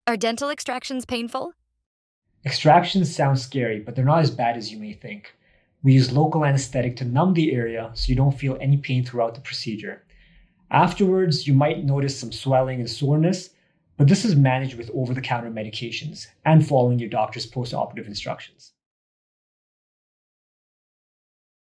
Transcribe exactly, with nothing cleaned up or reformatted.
Are dental extractions painful? Extractions sound scary, but they're not as bad as you may think. We use local anesthetic to numb the area so you don't feel any pain throughout the procedure. Afterwards, you might notice some swelling and soreness, but this is managed with over-the-counter medications and following your doctor's post-operative instructions.